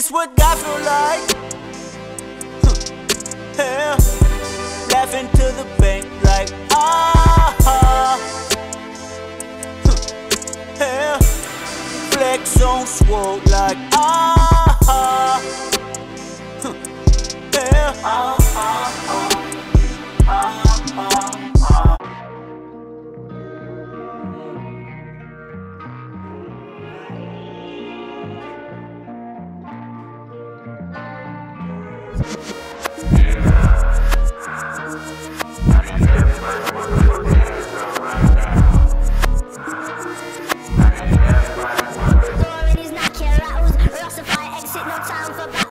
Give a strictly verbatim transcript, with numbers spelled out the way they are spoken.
This what God feel like. Yeah. Laughing to the bank like ah. Yeah. Flex on swole like ah. Yeah. Ah, ah, ah. You